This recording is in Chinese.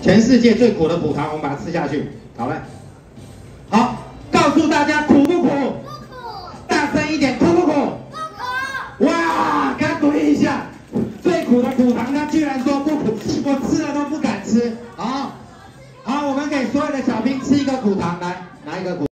全世界最苦的苦糖，我们把它吃下去。好嘞，好，告诉大家苦不苦？不苦。大声一点，苦不苦？不苦。哇，给他鼓励一下。最苦的苦糖，他居然说不苦，我吃了都不敢吃。好，好，我们给所有的小兵吃一个苦糖，来，拿一个苦。